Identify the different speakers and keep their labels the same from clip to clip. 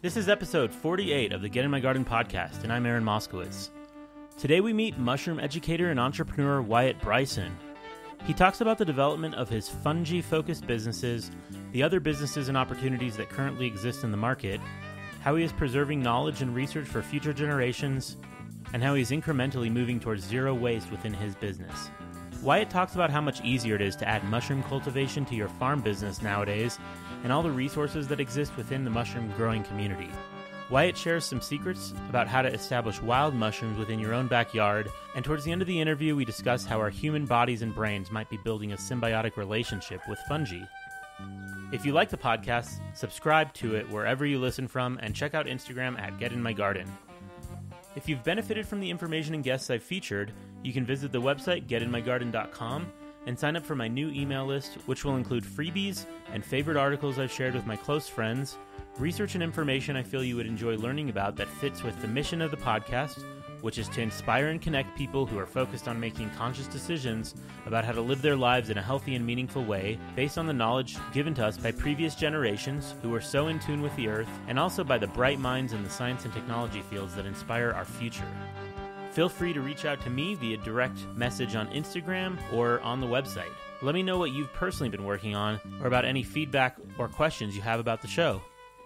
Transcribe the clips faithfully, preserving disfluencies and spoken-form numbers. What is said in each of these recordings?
Speaker 1: This is episode forty-eight of the Get in My Garden podcast, and I'm Aaron Moskowitz. Today we meet mushroom educator and entrepreneur Wyatt Bryson. He talks about the development of his fungi-focused businesses, the other businesses and opportunities that currently exist in the market, how he is preserving knowledge and research for future generations, and how he's incrementally moving towards zero waste within his business. Wyatt talks about how much easier it is to add mushroom cultivation to your farm business nowadays, and all the resources that exist within the mushroom growing community. Wyatt shares some secrets about how to establish wild mushrooms within your own backyard, and towards the end of the interview we discuss how our human bodies and brains might be building a symbiotic relationship with fungi. If you like the podcast, subscribe to it wherever you listen from, and check out Instagram at Get In My Garden. If you've benefited from the information and guests I've featured, you can visit the website get in my garden dot com and sign up for my new email list, which will include freebies and favorite articles I've shared with my close friends, research and information I feel you would enjoy learning about that fits with the mission of the podcast, which is to inspire and connect people who are focused on making conscious decisions about how to live their lives in a healthy and meaningful way based on the knowledge given to us by previous generations who were so in tune with the earth, and also by the bright minds in the science and technology fields that inspire our future. Feel free to reach out to me via direct message on Instagram or on the website. Let me know what you've personally been working on or about any feedback or questions you have about the show.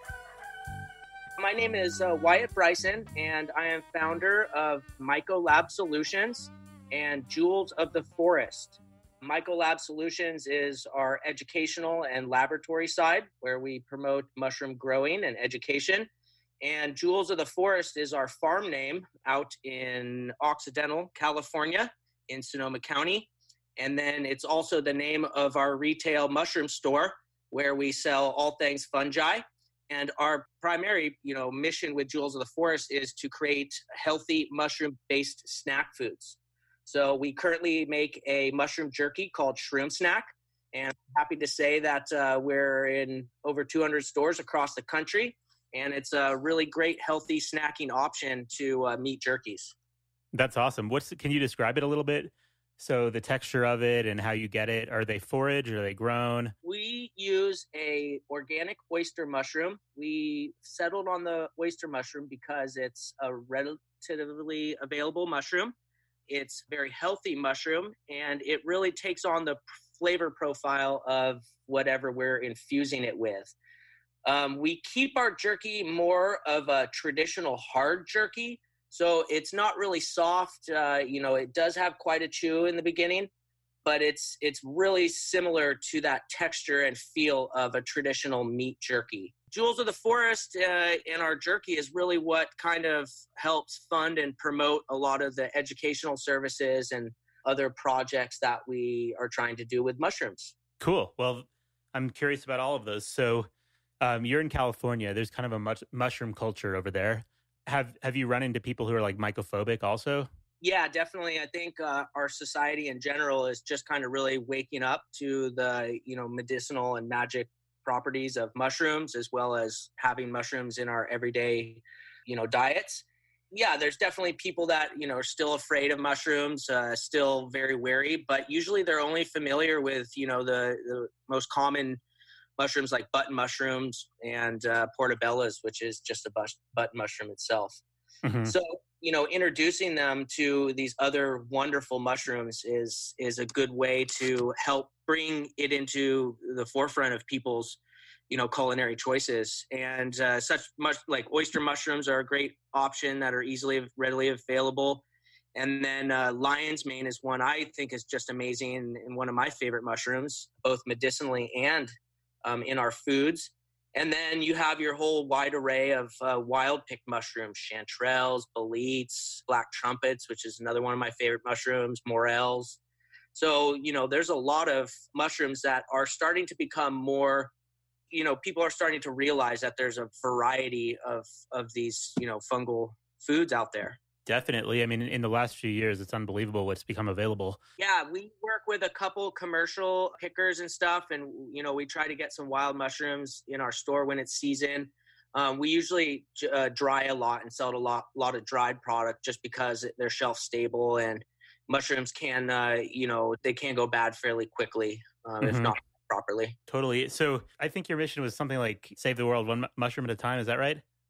Speaker 2: My name is uh, Wyatt Bryson, and I am founder of Mycolab Solutions and Jewels of the Forest. Mycolab Solutions is our educational and laboratory side, where we promote mushroom growing and education. And Jewels of the Forest is our farm name out in Occidental, California, in Sonoma County. And then it's also the name of our retail mushroom store, where we sell all things fungi. And our primary, you know, mission with Jewels of the Forest is to create healthy mushroom-based snack foods. So we currently make a mushroom jerky called Shroom Snack. And I'm happy to say that uh, we're in over two hundred stores across the country. And it's a really great, healthy snacking option to uh, meat jerkies.
Speaker 1: That's awesome. What's can you describe it a little bit? So the texture of it and how you get it, are they forage or are they grown?
Speaker 2: We use a organic oyster mushroom. We settled on the oyster mushroom because it's a relatively available mushroom. It's very healthy mushroom, and it really takes on the flavor profile of whatever we're infusing it with. Um, we keep our jerky more of a traditional hard jerky. So it's not really soft. Uh, you know, it does have quite a chew in the beginning, but it's it's really similar to that texture and feel of a traditional meat jerky. Jewels of the Forest uh, in our jerky is really what kind of helps fund and promote a lot of the educational services and other projects that we are trying to do with mushrooms.
Speaker 1: Cool. Well, I'm curious about all of those. So um, you're in California. There's kind of a much, mushroom culture over there. Have have you run into people who are like mycophobic also?
Speaker 2: Yeah, definitely. I think uh, our society in general is just kind of really waking up to the, you know, medicinal and magic properties of mushrooms, as well as having mushrooms in our everyday, you know, diets. Yeah, there's definitely people that, you know, are still afraid of mushrooms, uh, still very wary, but usually they're only familiar with, you know, the, the most common mushrooms like button mushrooms and uh, portobellas, which is just a bus- button mushroom itself. Mm-hmm. So, you know, introducing them to these other wonderful mushrooms is is a good way to help bring it into the forefront of people's, you know, culinary choices. And uh, such much like oyster mushrooms are a great option that are easily, readily available. And then uh, lion's mane is one I think is just amazing and, and one of my favorite mushrooms, both medicinally and Um, in our foods. And then you have your whole wide array of uh, wild picked mushrooms, chanterelles, boletes, black trumpets, which is another one of my favorite mushrooms, morels. So, you know, there's a lot of mushrooms that are starting to become more, you know, people are starting to realize that there's a variety of, of these, you know, fungal foods out there.
Speaker 1: Definitely. I mean, in the last few years, it's unbelievable what's become available.
Speaker 2: Yeah, we work with a couple commercial pickers and stuff, and, you know, we try to get some wild mushrooms in our store when it's season. Um, we usually uh, dry a lot and sell a lot, lot of dried product just because they're shelf stable, and mushrooms can, uh, you know, they can go bad fairly quickly um, mm-hmm. if not properly.
Speaker 1: Totally. So I think your mission was something like save the world one mushroom at a time. Is that right?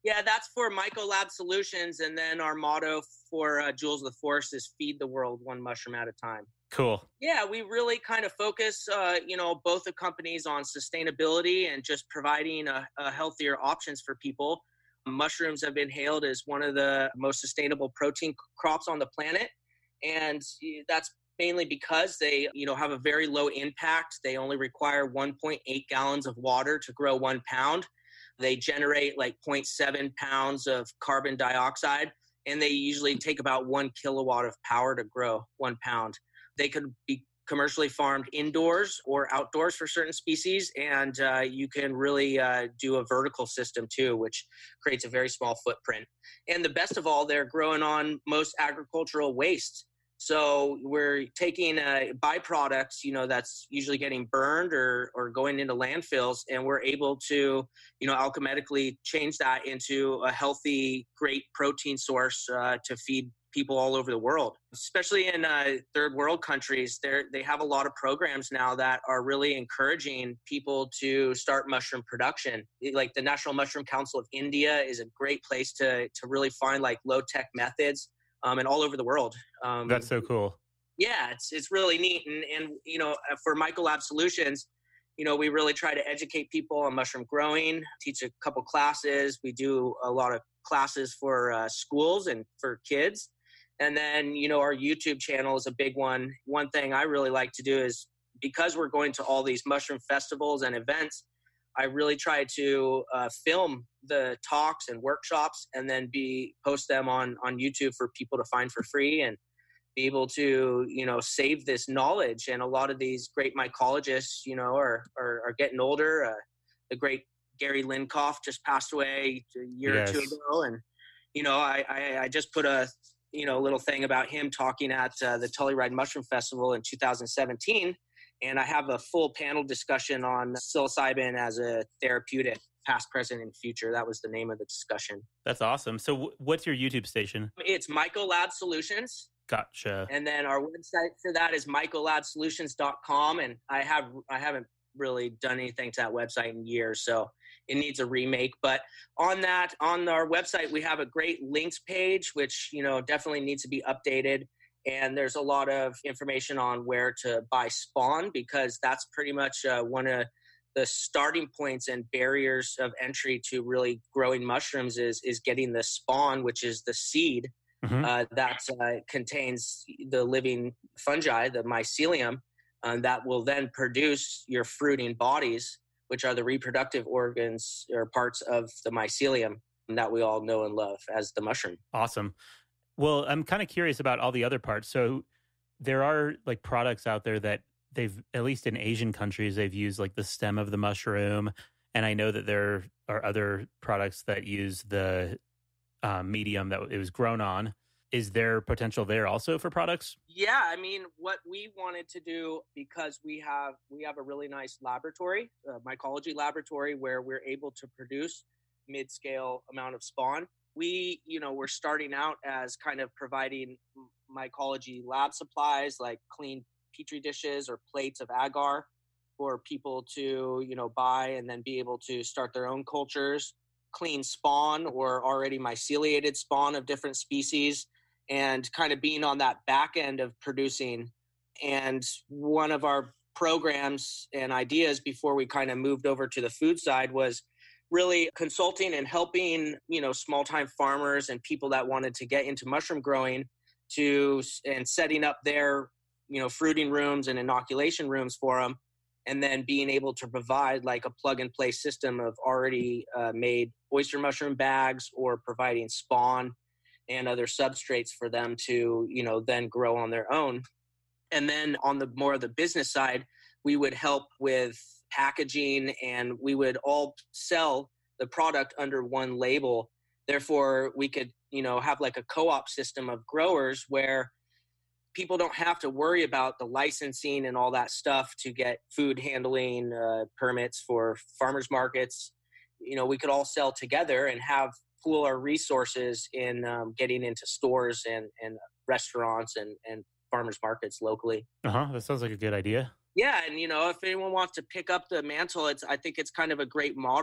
Speaker 2: Yeah, that's for Mycolab Solutions. And then our motto for uh, Jewels of the Forest is feed the world one mushroom at a time.
Speaker 1: Cool.
Speaker 2: Yeah, we really kind of focus, uh, you know, both the companies on sustainability and just providing a, a healthier options for people. Mushrooms have been hailed as one of the most sustainable protein crops on the planet. And that's mainly because they, you know, have a very low impact. They only require one point eight gallons of water to grow one pound. They generate like zero point seven pounds of carbon dioxide, and they usually take about one kilowatt of power to grow one pound. They could be commercially farmed indoors or outdoors for certain species, and uh, you can really uh, do a vertical system too, which creates a very small footprint. And the best of all, they're growing on most agricultural waste. So we're taking uh, byproducts, you know, that's usually getting burned or or going into landfills, and we're able to, you know, alchemically change that into a healthy, great protein source uh, to feed people all over the world. Especially in uh, third world countries, they they have a lot of programs now that are really encouraging people to start mushroom production. Like the National Mushroom Council of India is a great place to to really find like low tech methods. Um, and all over the world. Um,
Speaker 1: That's so cool.
Speaker 2: Yeah, it's it's really neat. And, and you know, for Mycolab Solutions, you know, we really try to educate people on mushroom growing, teach a couple classes. We do a lot of classes for uh, schools and for kids. And then, you know, our YouTube channel is a big one. One thing I really like to do is, because we're going to all these mushroom festivals and events, I really try to uh, film the talks and workshops and then be post them on, on YouTube for people to find for free and be able to, you know, save this knowledge. And a lot of these great mycologists, you know, are, are, are getting older. Uh, the great Gary Linkoff just passed away a year yes. or two ago. And, you know, I, I, I just put a, you know, little thing about him talking at uh, the Telluride Mushroom Festival in two thousand seventeen. And I have a full panel discussion on psilocybin as a therapeutic, past, present, and future. That was the name of the discussion.
Speaker 1: That's awesome. So w- what's your YouTube station?
Speaker 2: It's Mycolab Solutions.
Speaker 1: Gotcha.
Speaker 2: And then our website for that is mycolab solutions dot com. And I have, I haven't really done anything to that website in years, so it needs a remake. But on that, on our website, we have a great links page, which, you know, definitely needs to be updated. And there's a lot of information on where to buy spawn, because that's pretty much uh, one of the starting points and barriers of entry to really growing mushrooms is, is getting the spawn, which is the seed mm-hmm. uh, that uh, contains the living fungi, the mycelium, um, that will then produce your fruiting bodies, which are the reproductive organs or parts of the mycelium that we all know and love as the mushroom.
Speaker 1: Awesome. Well, I'm kind of curious about all the other parts. So there are like products out there that they've, at least in Asian countries, they've used like the stem of the mushroom. And I know that there are other products that use the uh, medium that it was grown on. Is there potential there also for products?
Speaker 2: Yeah, I mean, what we wanted to do, because we have we have a really nice laboratory, a mycology laboratory, where we're able to produce mid-scale amount of spawn. We, you know, we're starting out as kind of providing mycology lab supplies like clean petri dishes or plates of agar for people to, you know, buy and then be able to start their own cultures, clean spawn or already myceliated spawn of different species, and kind of being on that back end of producing. And one of our programs and ideas before we kind of moved over to the food side was really consulting and helping, you know, small time farmers and people that wanted to get into mushroom growing to, and setting up their, you know, fruiting rooms and inoculation rooms for them. And then being able to provide like a plug and play system of already uh, made oyster mushroom bags, or providing spawn and other substrates for them to, you know, then grow on their own. And then on the more of the business side, we would help with packaging, and we would all sell the product under one label. Therefore, we could, you know, have like a co-op system of growers where people don't have to worry about the licensing and all that stuff to get food handling uh, permits for farmers markets. You know, we could all sell together and have pool our resources in um, getting into stores and, and restaurants and, and farmers markets locally.
Speaker 1: Uh-huh. That sounds like a good idea.
Speaker 2: Yeah. And, you know, if anyone wants to pick up the mantle, it's, I think it's kind of a great model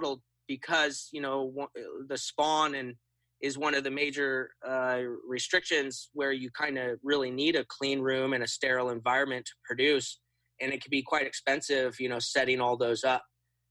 Speaker 2: because, you know, the spawn and is one of the major uh, restrictions where you kind of really need a clean room and a sterile environment to produce. And it can be quite expensive, you know, setting all those up.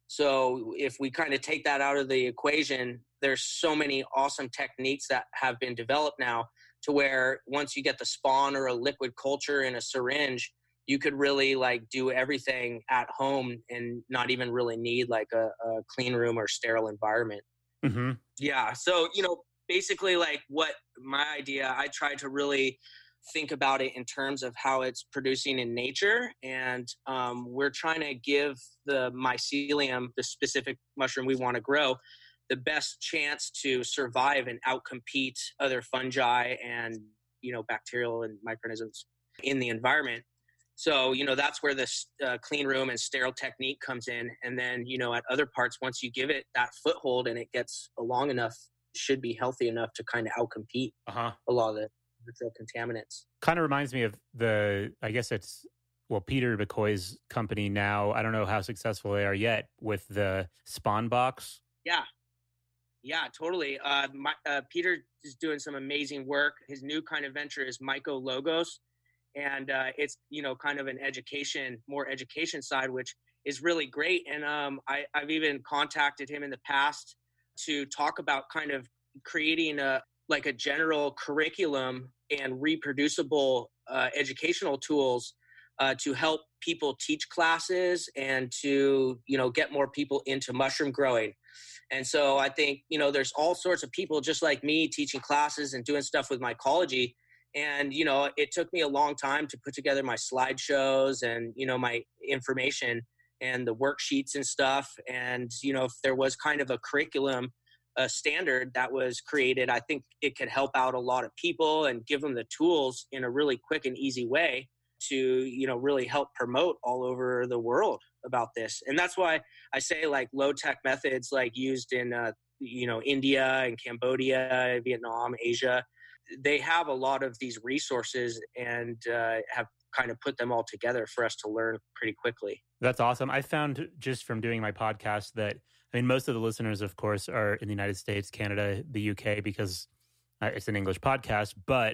Speaker 2: So if we kind of take that out of the equation, there's so many awesome techniques that have been developed now to where once you get the spawn or a liquid culture in a syringe, you could really like do everything at home and not even really need like a, a clean room or sterile environment.
Speaker 1: Mm-hmm.
Speaker 2: Yeah. So, you know, basically like what my idea, I tried to really think about it in terms of how it's producing in nature. And um, we're trying to give the mycelium, the specific mushroom we want to grow, the best chance to survive and outcompete other fungi and, you know, bacterial and microorganisms in the environment. So, you know, that's where this uh, clean room and sterile technique comes in. And then, you know, at other parts, once you give it that foothold and it gets long enough, it should be healthy enough to kind of outcompete
Speaker 1: uh-huh.
Speaker 2: a lot of the natural contaminants.
Speaker 1: Kind of reminds me of the, I guess it's, well, Peter McCoy's company now. I don't know how successful they are yet with the Spawn Box.
Speaker 2: Yeah. Yeah, totally. Uh, my, uh, Peter is doing some amazing work. His new kind of venture is Myco Logos. And uh, it's, you know, kind of an education, more education side, which is really great. And um, I, I've even contacted him in the past to talk about kind of creating a like a general curriculum and reproducible uh, educational tools uh, to help people teach classes and to, you know, get more people into mushroom growing. And so I think, you know, there's all sorts of people just like me teaching classes and doing stuff with mycology. And, you know, it took me a long time to put together my slideshows and, you know, my information and the worksheets and stuff. And, you know, if there was kind of a curriculum, a standard that was created, I think it could help out a lot of people and give them the tools in a really quick and easy way to, you know, really help promote all over the world about this. And that's why I say like low tech methods like used in, uh, you know, India and Cambodia, Vietnam, Asia, they have a lot of these resources and uh, have kind of put them all together for us to learn pretty quickly.
Speaker 1: That's awesome. I found just from doing my podcast that, I mean, most of the listeners, of course, are in the United States, Canada, the U K, because uh, it's an English podcast. But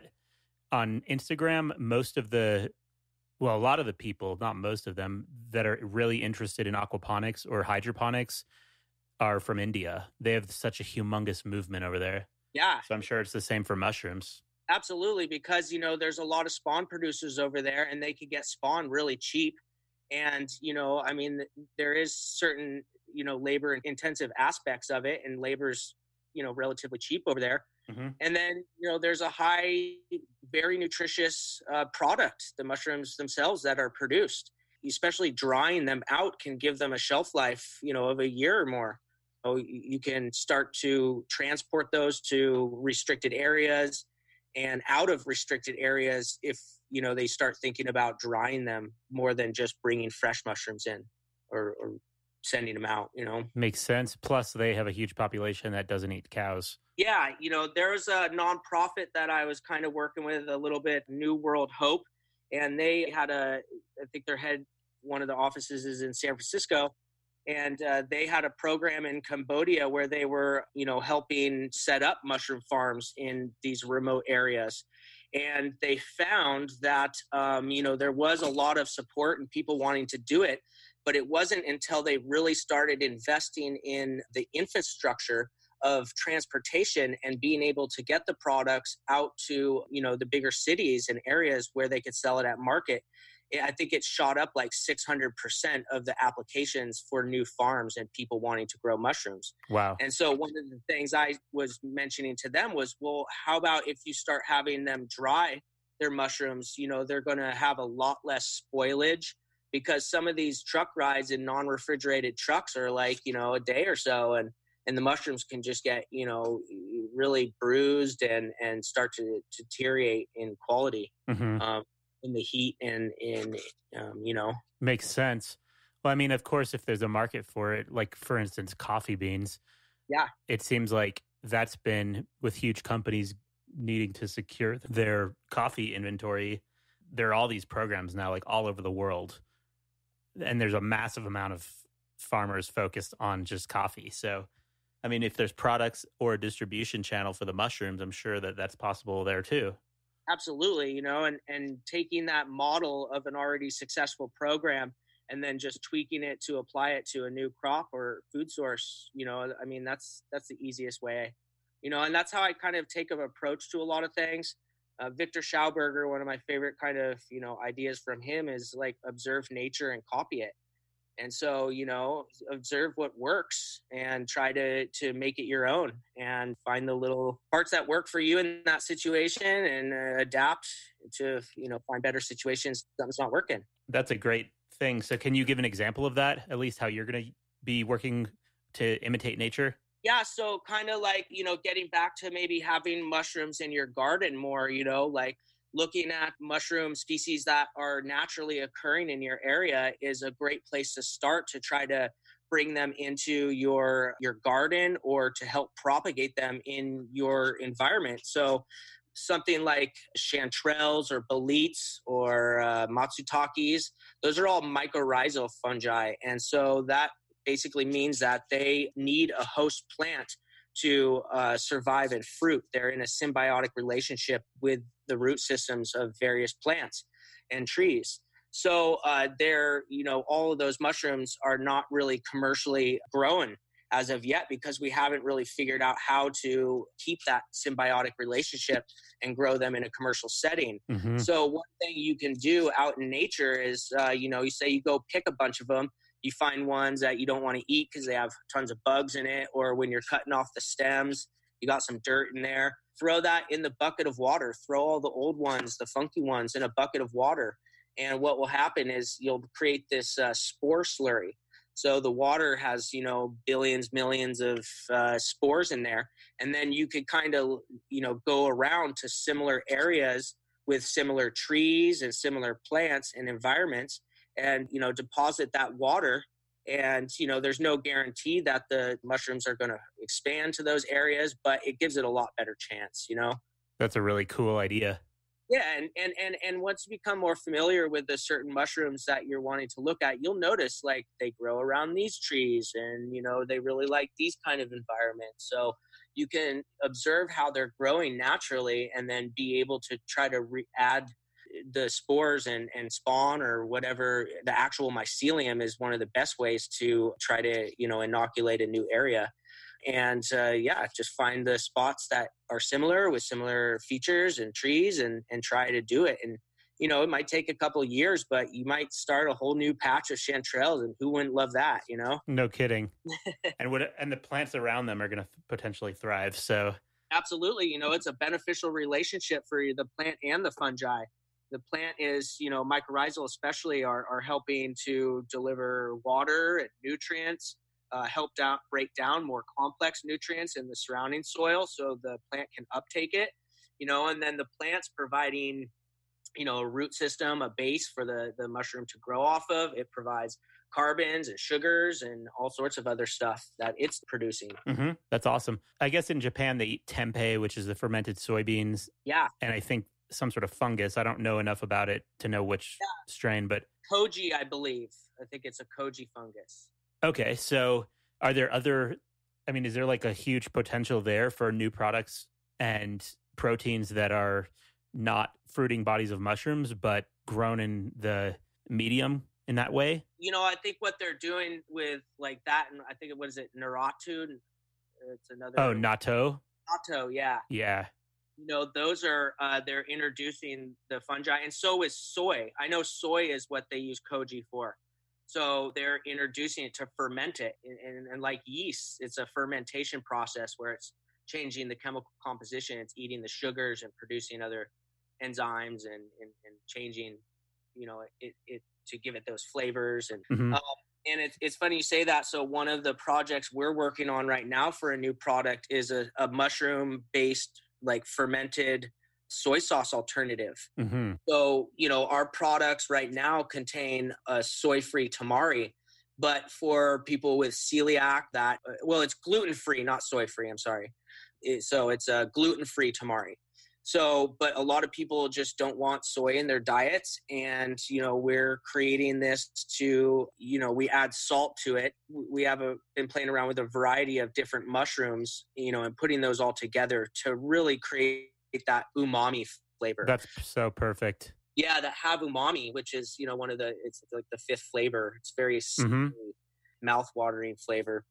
Speaker 1: on Instagram, most of the, well, a lot of the people, not most of them, that are really interested in aquaponics or hydroponics are from India. They have such a humongous movement over there.
Speaker 2: Yeah.
Speaker 1: So I'm sure it's the same for mushrooms.
Speaker 2: Absolutely, because, you know, there's a lot of spawn producers over there and they can get spawn really cheap. And, you know, I mean, there is certain, you know, labor intensive aspects of it, and labor's, you know, relatively cheap over there.
Speaker 1: Mm-hmm.
Speaker 2: And then, you know, there's a high, very nutritious uh, product, the mushrooms themselves that are produced, especially drying them out can give them a shelf life, you know, of a year or more. So you can start to transport those to restricted areas and out of restricted areas if, you know, they start thinking about drying them more than just bringing fresh mushrooms in or, or sending them out, you know.
Speaker 1: Makes sense. Plus, they have a huge population that doesn't eat cows.
Speaker 2: Yeah, you know, there's a nonprofit that I was kind of working with a little bit, New World Hope, and they had a, I think their head, one of the offices is in San Francisco. And uh, they had a program in Cambodia where they were, you know, helping set up mushroom farms in these remote areas. And they found that, um, you know, there was a lot of support and people wanting to do it. But it wasn't until they really started investing in the infrastructure of transportation and being able to get the products out to, you know, the bigger cities and areas where they could sell it at market. I think it shot up like six hundred percent of the applications for new farms and people wanting to grow mushrooms.
Speaker 1: Wow.
Speaker 2: And so one of the things I was mentioning to them was, well, how about if you start having them dry their mushrooms, you know, they're going to have a lot less spoilage, because some of these truck rides in non-refrigerated trucks are like, you know, a day or so. And, and the mushrooms can just get, you know, really bruised and, and start to, to deteriorate in quality.
Speaker 1: Mm-hmm.
Speaker 2: Um, in the heat and in, um, you know.
Speaker 1: Makes sense. Well, I mean, of course, if there's a market for it, like, for instance, coffee beans.
Speaker 2: Yeah.
Speaker 1: It seems like that's been, with huge companies needing to secure their coffee inventory, there are all these programs now, like, all over the world. And there's a massive amount of farmers focused on just coffee. So I mean, if there's products or a distribution channel for the mushrooms, I'm sure that that's possible there too.
Speaker 2: Absolutely, you know, and and taking that model of an already successful program and then just tweaking it to apply it to a new crop or food source, you know, I mean, that's that's the easiest way, you know, and that's how I kind of take an approach to a lot of things. Uh, Victor Schauberger, one of my favorite kind of, you know, ideas from him is like observe nature and copy it. And so, you know, observe what works and try to to make it your own and find the little parts that work for you in that situation and uh, adapt to, you know, find better situations. Something's not working.
Speaker 1: That's a great thing. So can you give an example of that, at least how you're going to be working to imitate nature?
Speaker 2: Yeah. So kind of like, you know, getting back to maybe having mushrooms in your garden more, you know, like looking at mushroom species that are naturally occurring in your area is a great place to start to try to bring them into your your garden or to help propagate them in your environment. So something like chanterelles or boletes or uh, matsutakis, those are all mycorrhizal fungi. And so that basically means that they need a host plant to uh, survive and fruit. They're in a symbiotic relationship with the root systems of various plants and trees. So uh, they're, you know, all of those mushrooms are not really commercially grown as of yet because we haven't really figured out how to keep that symbiotic relationship and grow them in a commercial setting. Mm-hmm. So one thing you can do out in nature is, uh, you know, you say you go pick a bunch of them. You find ones that you don't want to eat because they have tons of bugs in it, or when you're cutting off the stems, you got some dirt in there. Throw that in the bucket of water. Throw all the old ones, the funky ones, in a bucket of water. And what will happen is you'll create this uh, spore slurry. So the water has, you know, billions, millions of uh, spores in there. And then you could kind of, you know, go around to similar areas with similar trees and similar plants and environments and, you know, deposit that water. And, you know, there's no guarantee that the mushrooms are going to expand to those areas, but it gives it a lot better chance, you know?
Speaker 1: That's a really cool idea.
Speaker 2: Yeah. And, and, and, and once you become more familiar with the certain mushrooms that you're wanting to look at, you'll notice like they grow around these trees and, you know, they really like these kind of environments. So you can observe how they're growing naturally and then be able to try to re- add the spores and, and spawn or whatever. The actual mycelium is one of the best ways to try to, you know, inoculate a new area. And uh, yeah, just find the spots that are similar with similar features and trees and, and try to do it. And, you know, it might take a couple of years, but you might start a whole new patch of chanterelles, and who wouldn't love that, you know?
Speaker 1: No kidding. and what, and the plants around them are going to potentially thrive. So
Speaker 2: absolutely. You know, it's a beneficial relationship for the plant and the fungi. The plant is, you know, mycorrhizal especially are, are helping to deliver water and nutrients, uh, help down, break down more complex nutrients in the surrounding soil so the plant can uptake it, you know, and then the plant's providing, you know, a root system, a base for the, the mushroom to grow off of. It provides carbons and sugars and all sorts of other stuff that it's producing.
Speaker 1: Mm-hmm. That's awesome. I guess in Japan, they eat tempeh, which is the fermented soybeans.
Speaker 2: Yeah.
Speaker 1: And I think some sort of fungus. I don't know enough about it to know which yeah. strain, but
Speaker 2: koji, I believe. I think it's a koji fungus.
Speaker 1: Okay, so are there other, I mean, is there like a huge potential there for new products and proteins that are not fruiting bodies of mushrooms, but grown in the medium in that way?
Speaker 2: You know, I think what they're doing with like that, and I think, what is it, Naruto? It's another.
Speaker 1: Oh, natto?
Speaker 2: Natto, yeah.
Speaker 1: Yeah.
Speaker 2: You know, those are, uh, they're introducing the fungi, and so is soy. I know soy is what they use koji for. So they're introducing it to ferment it. And, and, and like yeast, it's a fermentation process where it's changing the chemical composition. It's eating the sugars and producing other enzymes and, and, and changing, you know, it, it to give it those flavors. And mm-hmm. um, and it's, it's funny you say that. So one of the projects we're working on right now for a new product is a, a mushroom-based like fermented soy sauce alternative. Mm-hmm. So, you know, our products right now contain a soy-free tamari, but for people with celiac that, well, it's gluten-free, not soy-free, I'm sorry. It, so it's a gluten-free tamari. So, but a lot of people just don't want soy in their diets. And, you know, we're creating this to, you know, we add salt to it. We have a, been playing around with a variety of different mushrooms, you know, and putting those all together to really create that umami flavor.
Speaker 1: That's so perfect.
Speaker 2: Yeah, that have umami, which is, you know, one of the, it's like the fifth flavor. It's very mm-hmm. mouth-watering flavor.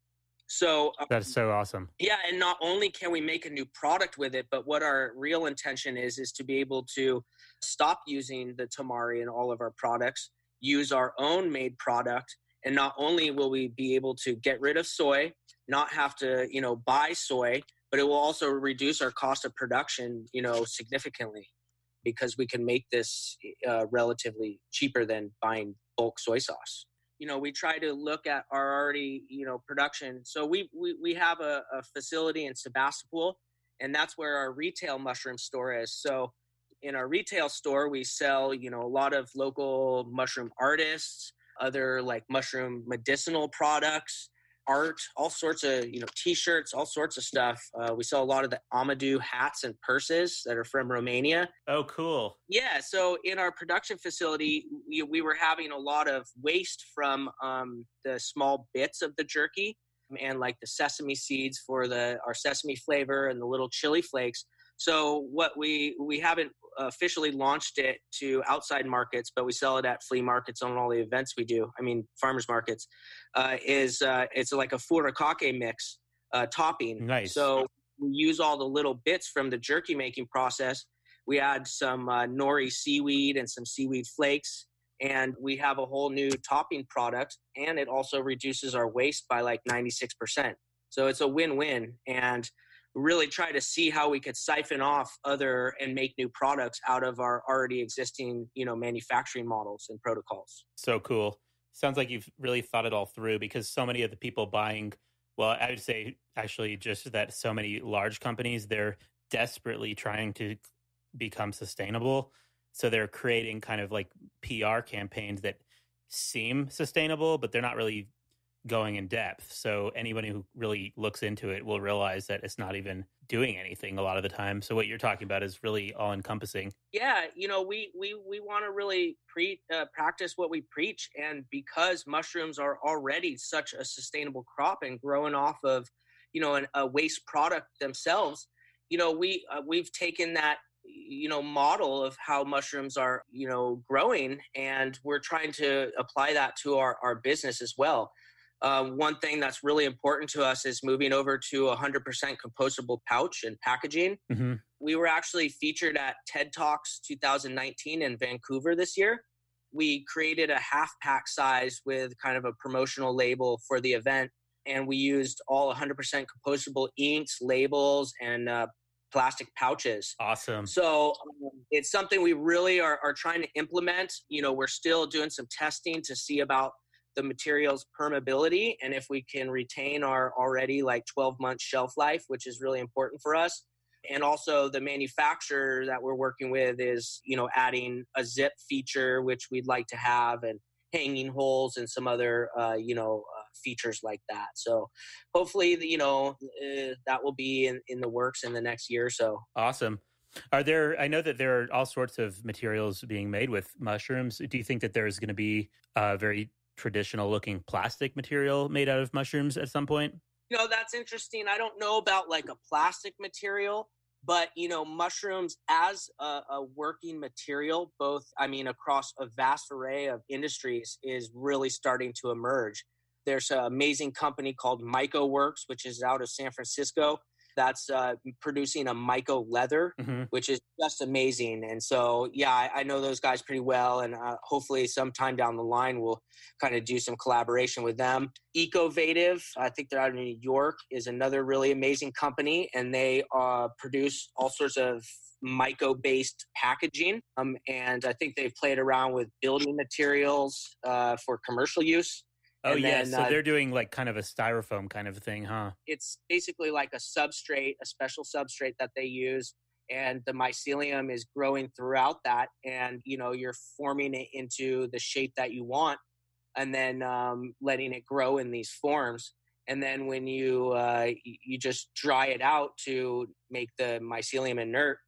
Speaker 2: So um,
Speaker 1: that's so awesome.
Speaker 2: Yeah, and not only can we make a new product with it, but what our real intention is, is to be able to stop using the tamari in all of our products, use our own made product, and not only will we be able to get rid of soy, not have to, you know, buy soy, but it will also reduce our cost of production, you know, significantly, because we can make this uh, relatively cheaper than buying bulk soy sauce. You know, we try to look at our already, you know, production. So we we, we have a, a facility in Sebastopol, and that's where our retail mushroom store is. So in our retail store, we sell, you know, a lot of local mushroom artists, other like mushroom medicinal products, art, all sorts of, you know, T-shirts, all sorts of stuff. Uh, we sell a lot of the Amadou hats and purses that are from Romania.
Speaker 1: Oh, cool.
Speaker 2: Yeah. So in our production facility, we, we were having a lot of waste from um, the small bits of the jerky and like the sesame seeds for the our sesame flavor and the little chili flakes. So what we we haven't officially launched it to outside markets, but we sell it at flea markets on all the events we do. I mean, farmers markets. Uh, is uh, it's like a furikake mix uh, topping.
Speaker 1: Nice.
Speaker 2: So we use all the little bits from the jerky making process. We add some uh, nori seaweed and some seaweed flakes, and we have a whole new topping product. And it also reduces our waste by like ninety-six percent. So it's a win-win. And really try to see how we could siphon off other and make new products out of our already existing, you know, manufacturing models and protocols.
Speaker 1: So cool. Sounds like you've really thought it all through, because so many of the people buying, well, I would say actually just that so many large companies, they're desperately trying to become sustainable. So they're creating kind of like P R campaigns that seem sustainable, but they're not really going in depth. So anybody who really looks into it will realize that it's not even doing anything a lot of the time. So what you're talking about is really all encompassing.
Speaker 2: Yeah. You know, we, we, we want to really pre uh, practice what we preach. And because mushrooms are already such a sustainable crop and growing off of, you know, an, a waste product themselves, you know, we, uh, we've taken that, you know, model of how mushrooms are, you know, growing, and we're trying to apply that to our, our business as well. Uh, one thing that's really important to us is moving over to one hundred percent compostable pouch and packaging.
Speaker 1: Mm-hmm.
Speaker 2: We were actually featured at TED Talks twenty nineteen in Vancouver this year. We created a half pack size with kind of a promotional label for the event, and we used all one hundred percent compostable inks, labels, and uh, plastic pouches.
Speaker 1: Awesome.
Speaker 2: So um, it's something we really are, are trying to implement. You know, we're still doing some testing to see about the material's permeability, and if we can retain our already like twelve month shelf life, which is really important for us. And also the manufacturer that we're working with is, you know, adding a zip feature, which we'd like to have, and hanging holes and some other, uh, you know, uh, features like that. So hopefully, you know, uh, that will be in, in the works in the next year or so.
Speaker 1: Awesome. Are there, I know that there are all sorts of materials being made with mushrooms. Do you think that there's going to be a very traditional looking plastic material made out of mushrooms at some point?
Speaker 2: You know, that's interesting. I don't know about like a plastic material, but, you know, mushrooms as a, a working material, both, I mean, across a vast array of industries, is really starting to emerge. There's an amazing company called Myco Works, which is out of San Francisco, that's uh, producing a Myco leather,
Speaker 1: mm-hmm.
Speaker 2: which is just amazing. And so, yeah, I, I know those guys pretty well. And uh, hopefully sometime down the line, we'll kind of do some collaboration with them. Ecovative, I think they're out of New York, is another really amazing company. And they uh, produce all sorts of Myco-based packaging. Um, and I think they've played around with building materials uh, for commercial use.
Speaker 1: Oh,
Speaker 2: and
Speaker 1: yeah.
Speaker 2: then,
Speaker 1: So
Speaker 2: uh,
Speaker 1: they're doing like kind of a styrofoam kind of thing, huh?
Speaker 2: It's basically like a substrate, a special substrate that they use. And the mycelium is growing throughout that. And, you know, you're forming it into the shape that you want, and then um, letting it grow in these forms. And then when you uh, you just dry it out to make the mycelium inert,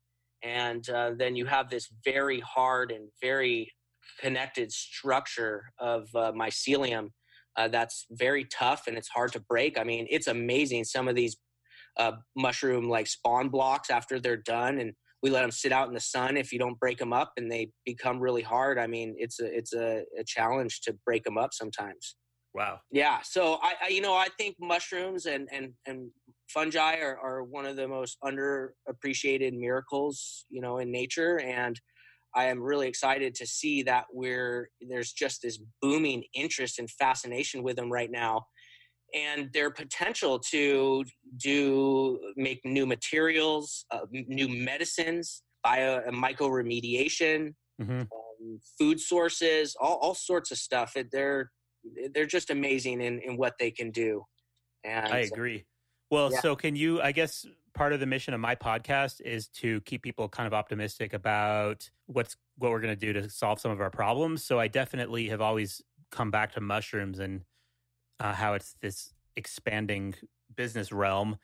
Speaker 2: And uh, then you have this very hard and very connected structure of uh, mycelium uh, that's very tough and it's hard to break. I mean, it's amazing. Some of these uh, mushroom like spawn blocks after they're done, and we let them sit out in the sun. If you don't break them up and they become really hard, I mean, it's a, it's a, a challenge to break them up sometimes.
Speaker 1: Wow.
Speaker 2: Yeah. So I, I you know, I think mushrooms and, and, and fungi are, are one of the most underappreciated miracles, you know, in nature. And I am really excited to see that we're, there's just this booming interest and fascination with them right now. And their potential to do, make new materials, uh, new medicines, bio and mycoremediation,
Speaker 1: mm-hmm.
Speaker 2: um, food sources, all, all sorts of stuff. It, they're, they're just amazing in, in what they can do. And
Speaker 1: I agree. Well,
Speaker 2: yeah.
Speaker 1: So can you, I guess part of the mission of my podcast is to keep people kind of optimistic about what's, what we're going to do to solve some of our problems. So I definitely have always come back to mushrooms and uh, how it's this expanding business realm.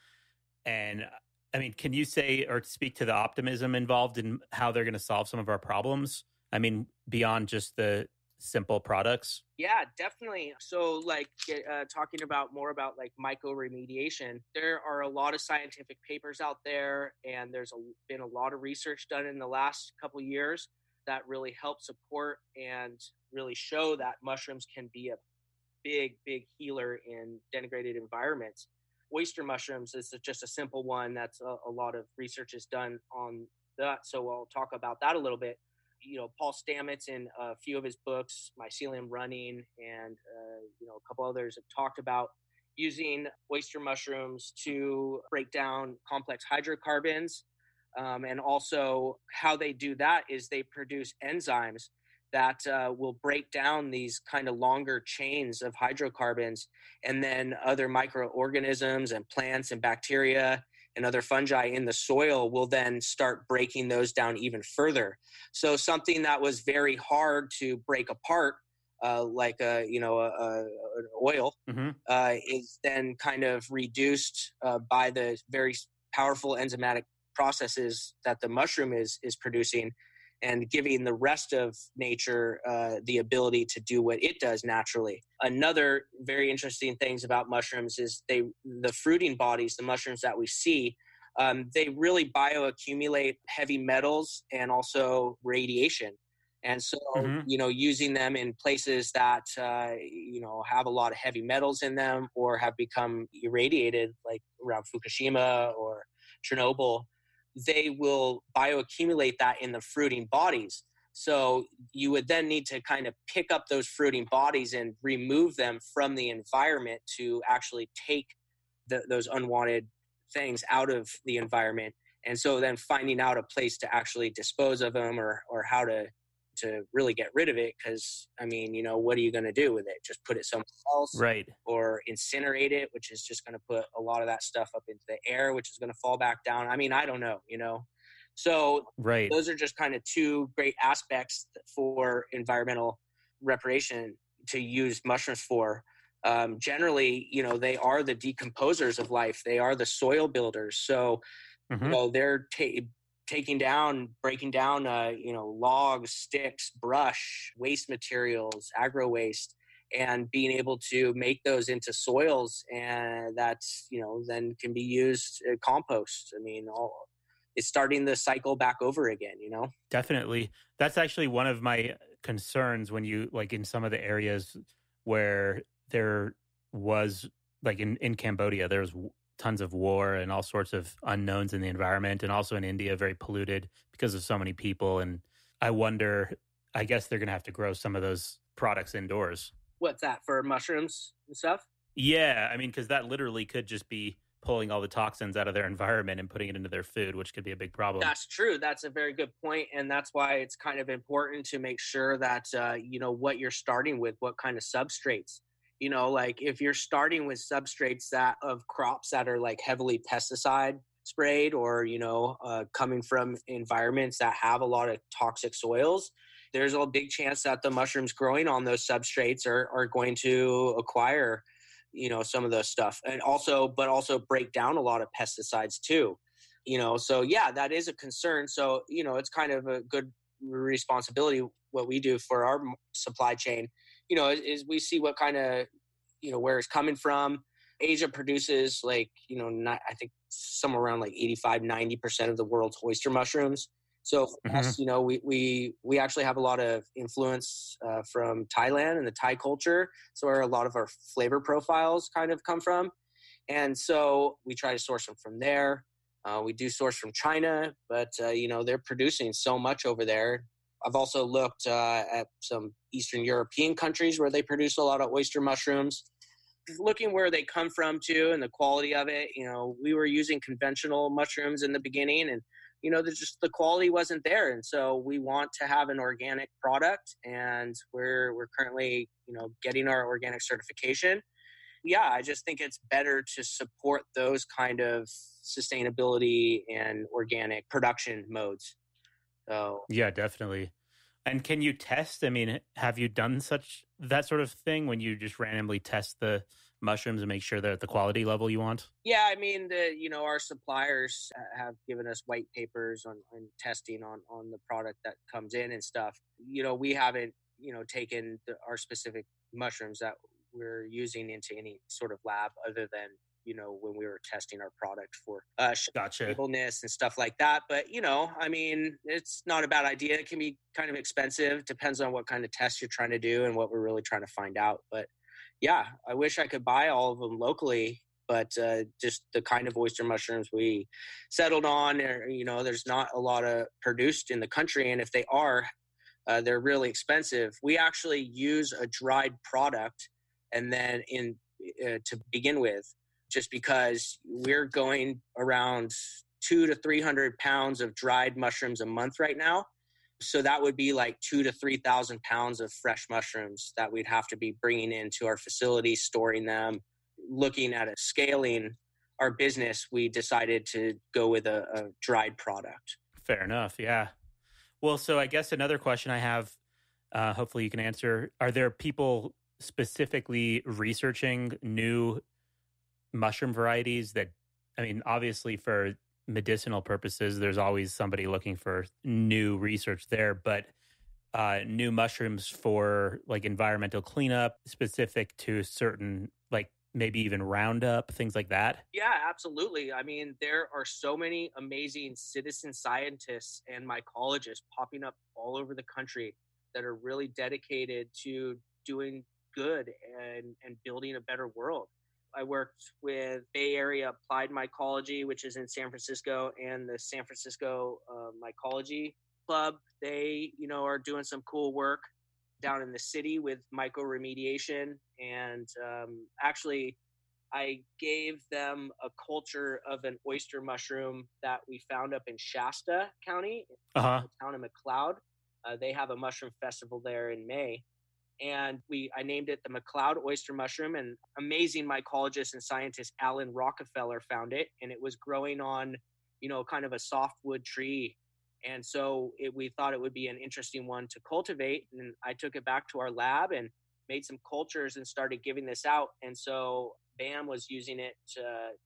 Speaker 1: And I mean, can you say or speak to the optimism involved in how they're going to solve some of our problems? I mean, beyond just the simple products?
Speaker 2: Yeah, definitely. So like uh, talking about more about like mycoremediation, there are a lot of scientific papers out there, and there's a, been a lot of research done in the last couple of years that really help support and really show that mushrooms can be a big, big healer in denigrated environments. Oyster mushrooms is just a simple one. That's a, a lot of research is done on that. So I'll talk about that a little bit. You know, Paul Stamets in a few of his books, Mycelium Running, and, uh, you know, a couple others have talked about using oyster mushrooms to break down complex hydrocarbons. Um, and also how they do that is they produce enzymes that uh, will break down these kind of longer chains of hydrocarbons, and then other microorganisms and plants and bacteria and other fungi in the soil will then start breaking those down even further. So something that was very hard to break apart, uh, like a you know a, a, an oil,
Speaker 1: mm-hmm.
Speaker 2: uh, is then kind of reduced uh, by the very powerful enzymatic processes that the mushroom is is producing, and giving the rest of nature uh, the ability to do what it does naturally. Another very interesting things about mushrooms is they, the fruiting bodies, the mushrooms that we see, um, they really bioaccumulate heavy metals and also radiation. And so,
Speaker 1: mm-hmm.
Speaker 2: you know, using them in places that, uh, you know, have a lot of heavy metals in them or have become irradiated, like around Fukushima or Chernobyl, they will bioaccumulate that in the fruiting bodies. So you would then need to kind of pick up those fruiting bodies and remove them from the environment to actually take the, those unwanted things out of the environment. And so then finding out a place to actually dispose of them, or, or how to, to really get rid of it. Cause I mean, you know, what are you going to do with it? Just put it somewhere else,
Speaker 1: right?
Speaker 2: Or incinerate it, which is just going to put a lot of that stuff up into the air, which is going to fall back down. I mean, I don't know, you know? So
Speaker 1: right.
Speaker 2: Those are just kind of two great aspects for environmental reparation to use mushrooms for. Um, generally, you know, they are the decomposers of life. They are the soil builders. So,
Speaker 1: mm-hmm.
Speaker 2: you know, they're ta- taking down, breaking down, uh, you know, logs, sticks, brush, waste materials, agro waste, and being able to make those into soils, and that's, you know, then can be used uh, compost. I mean, all, it's starting the cycle back over again, you know?
Speaker 1: Definitely. That's actually one of my concerns when you, like in some of the areas where there was, like in, in Cambodia, there was tons of war and all sorts of unknowns in the environment, and also in India, very polluted because of so many people. And I wonder, I guess they're going to have to grow some of those products indoors.
Speaker 2: What's that, for mushrooms and stuff?
Speaker 1: Yeah. I mean, because that literally could just be pulling all the toxins out of their environment and putting it into their food, which could be a big problem.
Speaker 2: That's true. That's a very good point. And that's why it's kind of important to make sure that, uh, you know, what you're starting with, what kind of substrates, you know, like if you're starting with substrates that of crops that are like heavily pesticide sprayed, or, you know, uh, coming from environments that have a lot of toxic soils, there's a big chance that the mushrooms growing on those substrates are, are going to acquire, you know, some of those stuff, and also, but also break down a lot of pesticides too. You know, so yeah, that is a concern. So, you know, it's kind of a good responsibility what we do for our supply chain, you know, is, is we see what kind of, you know, where it's coming from. Asia produces like, you know, not, I think somewhere around like eighty-five, ninety percent of the world's oyster mushrooms. So for
Speaker 1: Mm-hmm.
Speaker 2: us, you know, we, we, we actually have a lot of influence uh, from Thailand and the Thai culture. So where a lot of our flavor profiles kind of come from. And so we try to source them from there. Uh, we do source from China, but, uh, you know, they're producing so much over there. I've also looked uh, at some Eastern European countries where they produce a lot of oyster mushrooms. Looking where they come from too and the quality of it, you know, we were using conventional mushrooms in the beginning and, you know, there's just the quality wasn't there. And so we want to have an organic product and we're, we're currently, you know, getting our organic certification. Yeah, I just think it's better to support those kind of sustainability and organic production modes. So
Speaker 1: yeah, definitely. And can you test? I mean, have you done such that sort of thing when you just randomly test the mushrooms and make sure they're at the quality level you want?
Speaker 2: yeah, I mean, the you know our suppliers have given us white papers on, on testing on on the product that comes in and stuff. You know, we haven't you know taken the, our specific mushrooms that we're using into any sort of lab other than, you know, when we were testing our product for uh,
Speaker 1: Gotcha.
Speaker 2: stableness and stuff like that. But, you know, I mean, it's not a bad idea. It can be kind of expensive. Depends on what kind of tests you're trying to do and what we're really trying to find out. But yeah, I wish I could buy all of them locally. But uh, just the kind of oyster mushrooms we settled on, or, you know, there's not a lot of produced in the country. And if they are, uh, they're really expensive. We actually use a dried product and then in uh, to begin with, just because we're going around two to three hundred pounds of dried mushrooms a month right now. So that would be like two to three thousand pounds of fresh mushrooms that we'd have to be bringing into our facility, storing them. Looking at it, scaling our business, we decided to go with a, a dried product.
Speaker 1: Fair enough. Yeah. Well, so I guess another question I have, uh, hopefully you can answer: are there people specifically researching new mushroom varieties that, I mean, obviously for medicinal purposes, there's always somebody looking for new research there, but uh, new mushrooms for like environmental cleanup specific to certain, like maybe even Roundup, things like that?
Speaker 2: Yeah, absolutely. I mean, there are so many amazing citizen scientists and mycologists popping up all over the country that are really dedicated to doing good and, and building a better world. I worked with Bay Area Applied Mycology, which is in San Francisco, and the San Francisco uh, Mycology Club. They, you know, are doing some cool work down in the city with mycoremediation. And um, actually, I gave them a culture of an oyster mushroom that we found up in Shasta County,
Speaker 1: uh-huh.
Speaker 2: the town of McLeod. Uh, they have a mushroom festival there in May. And we, I named it the McLeod oyster mushroom, and amazing mycologist and scientist Alan Rockefeller found it, and it was growing on, you know, kind of a softwood tree. And so it, we thought it would be an interesting one to cultivate. And I took it back to our lab and made some cultures and started giving this out. And so B A M was using it to,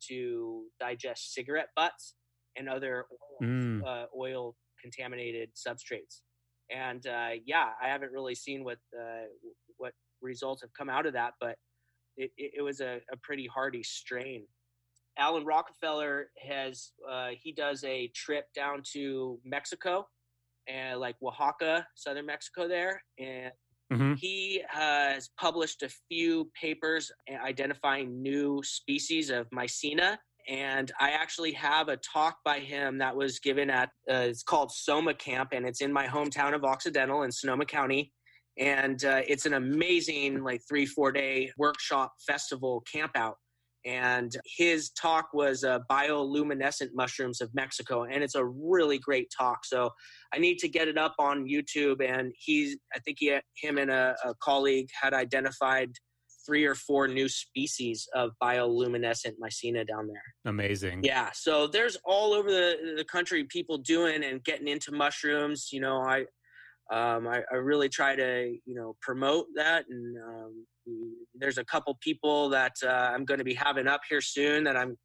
Speaker 2: to digest cigarette butts and other oil,
Speaker 1: Mm.
Speaker 2: uh, oil contaminated substrates. And uh, yeah, I haven't really seen what uh, what results have come out of that, but it, it, it was a, a pretty hardy strain. Alan Rockefeller has uh, he does a trip down to Mexico and like Oaxaca, southern Mexico there, and
Speaker 1: Mm-hmm.
Speaker 2: he has published a few papers identifying new species of Mycena. And I actually have a talk by him that was given at, uh, it's called Soma Camp, and it's in my hometown of Occidental in Sonoma County. And uh, it's an amazing, like, three, four day workshop festival camp out. And his talk was uh, bioluminescent mushrooms of Mexico. And it's a really great talk. So I need to get it up on YouTube. And he's, I think he, him and a, a colleague had identified three or four new species of bioluminescent Mycena down there.
Speaker 1: Amazing.
Speaker 2: Yeah. So there's all over the, the country people doing and getting into mushrooms. You know, I, um, I, I really try to, you know, promote that. And um, there's a couple people that uh, I'm going to be having up here soon that I'm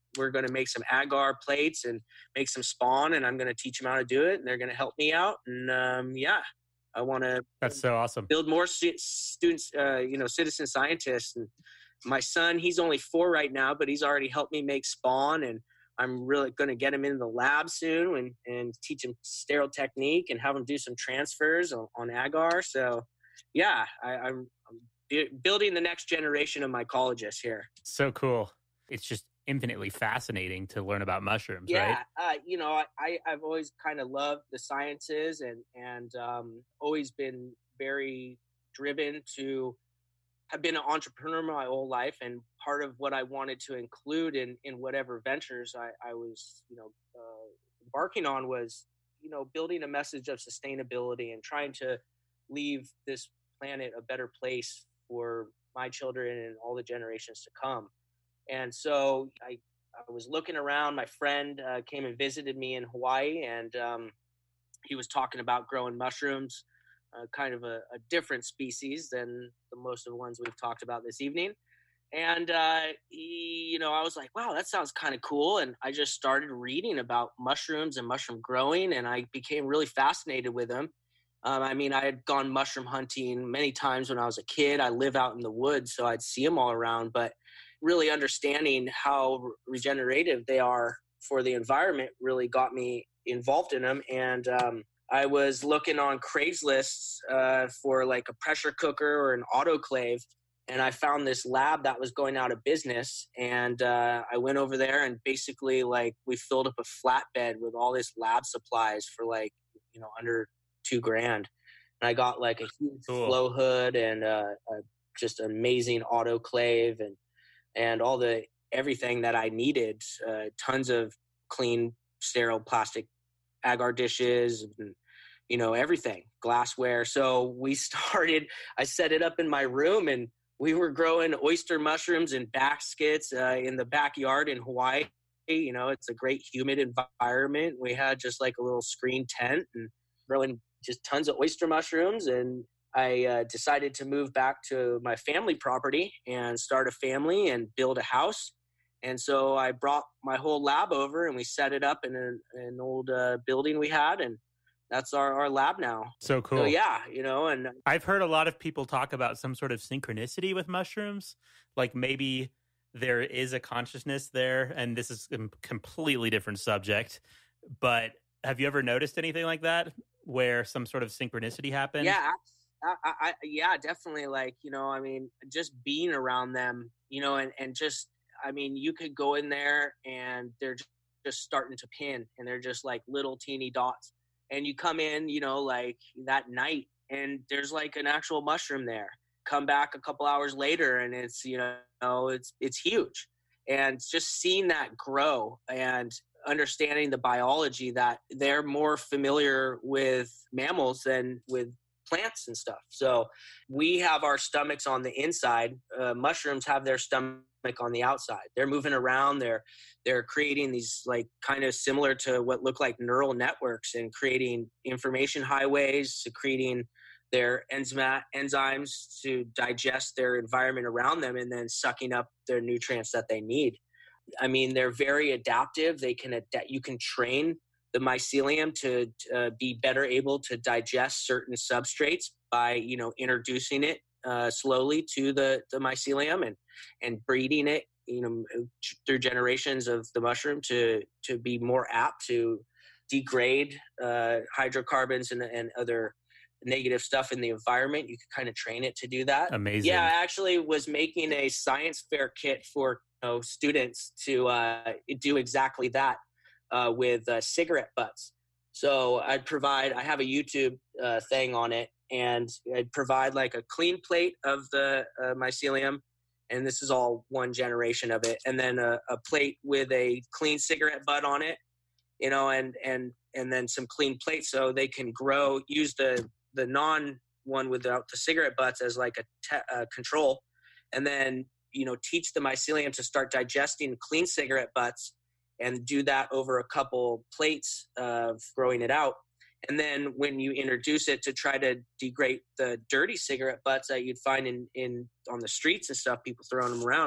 Speaker 2: we're going to make some agar plates and make some spawn, and I'm going to teach them how to do it, and they're going to help me out. And um, yeah, I want to
Speaker 1: That's so awesome.
Speaker 2: build more stu- students, uh, you know, citizen scientists. And my son, he's only four right now, but he's already helped me make spawn, and I'm really going to get him in the lab soon and, and teach him sterile technique and have him do some transfers on, on agar. So yeah, I, I'm, I'm building the next generation of mycologists here.
Speaker 1: So cool. It's just infinitely fascinating to learn about mushrooms,
Speaker 2: yeah,
Speaker 1: right?
Speaker 2: Uh, you know, I, I've always kind of loved the sciences and, and um, always been very driven to have been an entrepreneur my whole life. And part of what I wanted to include in, in whatever ventures I, I was, you know, uh, embarking on was, you know, building a message of sustainability and trying to leave this planet a better place for my children and all the generations to come. And so I, I was looking around. My friend uh, came and visited me in Hawaii, and um, he was talking about growing mushrooms, uh, kind of a, a different species than the most of the ones we've talked about this evening. And, uh, he, you know, I was like, wow, that sounds kind of cool. And I just started reading about mushrooms and mushroom growing, and I became really fascinated with them. Um, I mean, I had gone mushroom hunting many times when I was a kid. I live out in the woods, so I'd see them all around. But really understanding how regenerative they are for the environment really got me involved in them. And um, I was looking on Craigslist uh, for like a pressure cooker or an autoclave, and I found this lab that was going out of business. And uh, I went over there, and basically like we filled up a flatbed with all this lab supplies for like, you know, under two grand. And I got like a huge
Speaker 1: Cool.
Speaker 2: flow hood and uh, a just amazing autoclave and and all the everything that I needed. Uh, tons of clean, sterile plastic agar dishes, and, you know, everything, glassware. So we started. I set it up in my room, and we were growing oyster mushrooms in baskets uh, in the backyard in Hawaii. You know, it's a great humid environment. We had just like a little screen tent and growing just tons of oyster mushrooms. And I uh, decided to move back to my family property and start a family and build a house. And so I brought my whole lab over, and we set it up in an, an old uh, building we had, and that's our, our lab now.
Speaker 1: So cool.
Speaker 2: So yeah, you know, and
Speaker 1: I've heard a lot of people talk about some sort of synchronicity with mushrooms, like maybe there is a consciousness there, and this is a completely different subject, but have you ever noticed anything like that where some sort of synchronicity happened?
Speaker 2: Yeah, I, I, I, yeah, definitely. Like, you know, I mean, just being around them, you know, and, and just, I mean, you could go in there and they're just starting to pin, and they're just like little teeny dots. And you come in, you know, like that night, and there's like an actual mushroom there. Come back a couple hours later, and it's, you know, it's, it's huge. And just seeing that grow and understanding the biology, that they're more familiar with mammals than with plants and stuff. So we have our stomachs on the inside. Uh, mushrooms have their stomach on the outside. They're moving around. They're they're creating these like kind of similar to what look like neural networks, and creating information highways, secreting their enzyme, enzymes to digest their environment around them, and then sucking up their nutrients that they need. I mean, they're very adaptive. They can adapt. You can train the mycelium to uh, be better able to digest certain substrates by, you know, introducing it uh, slowly to the, the mycelium and, and breeding it, you know, through generations of the mushroom to, to be more apt to degrade uh, hydrocarbons and, and other negative stuff in the environment. You can kind of train it to do that.
Speaker 1: Amazing.
Speaker 2: Yeah, I actually was making a science fair kit for, you know, students to uh, do exactly that. Uh, with uh, cigarette butts. So I'd provide, I have a YouTube uh, thing on it, and I'd provide like a clean plate of the uh, mycelium, and this is all one generation of it, and then a, a plate with a clean cigarette butt on it, you know, and and and then some clean plates so they can grow, use the, the non one without the cigarette butts as like a te- uh, control, and then, you know, teach the mycelium to start digesting clean cigarette butts, and do that over a couple plates of growing it out. And then when you introduce it to try to degrade the dirty cigarette butts that you'd find in, in on the streets and stuff, people throwing them around,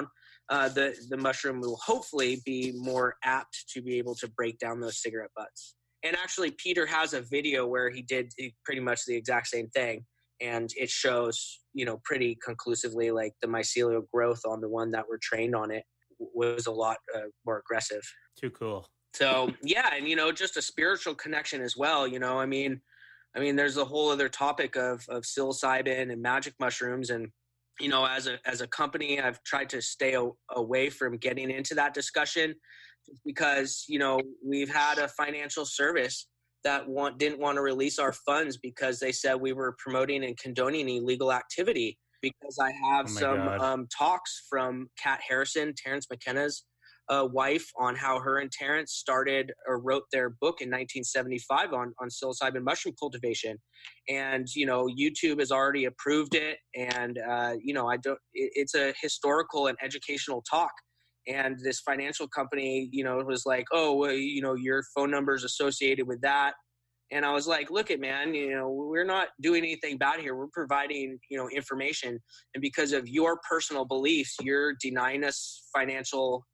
Speaker 2: uh, the, the mushroom will hopefully be more apt to be able to break down those cigarette butts. And actually, Peter has a video where he did pretty much the exact same thing. And it shows, you know, pretty conclusively, like the mycelial growth on the one that were trained on it was a lot uh, more aggressive.
Speaker 1: Too cool.
Speaker 2: So, yeah. And, you know, just a spiritual connection as well. You know, I mean, I mean, there's a whole other topic of, of psilocybin and magic mushrooms. And, you know, as a, as a company, I've tried to stay a, away from getting into that discussion because, you know, we've had a financial service that want, didn't want to release our funds because they said we were promoting and condoning illegal activity. Because I have
Speaker 1: oh
Speaker 2: some um, talks from Kat Harrison, Terrence McKenna's uh, wife, on how her and Terrence started or wrote their book in nineteen seventy-five on, on psilocybin mushroom cultivation. And, you know, YouTube has already approved it. And, uh, you know, I don't, it, it's a historical and educational talk. And this financial company, you know, was like, oh, well, you know, your phone number is associated with that. And I was like, look it, man, you know, we're not doing anything bad here. We're providing, you know, information. And because of your personal beliefs, you're denying us financial,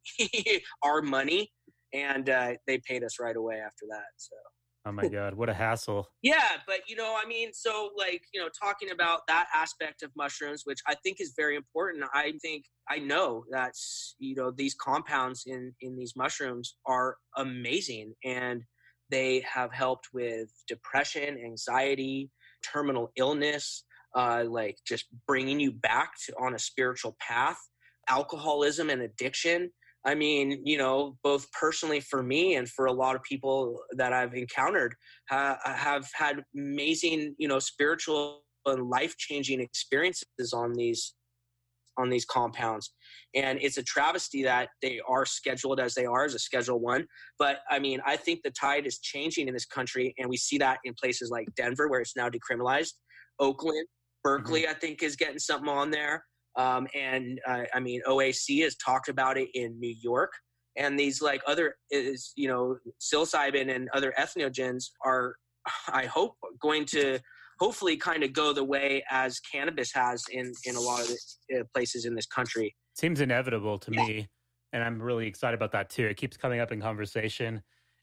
Speaker 2: our money. And uh, they paid us right away after that. So.
Speaker 1: Oh my God, what a hassle.
Speaker 2: Yeah, but, you know, I mean, so like, you know, talking about that aspect of mushrooms, which I think is very important. I think, I know that, you know, these compounds in, in these mushrooms are amazing. And they have helped with depression, anxiety, terminal illness, uh, like just bringing you back to, on a spiritual path, alcoholism and addiction. I mean, you know, both personally for me and for a lot of people that I've encountered uh, have had amazing, you know, spiritual and life-changing experiences on these on these compounds. And it's a travesty that they are scheduled as they are as a Schedule One. But I mean, I think the tide is changing in this country, and we see that in places like Denver, where it's now decriminalized. Oakland, Berkeley, mm-hmm. I think is getting something on there. Um, and uh, I mean, O A C has talked about it in New York. And these like other, is you know, psilocybin and other entheogens are, I hope, going to hopefully kind of go the way as cannabis has in, in a lot of the, uh, places in this country.
Speaker 1: Seems inevitable to
Speaker 2: yeah.
Speaker 1: me. And I'm really excited about that too. It keeps coming up in conversation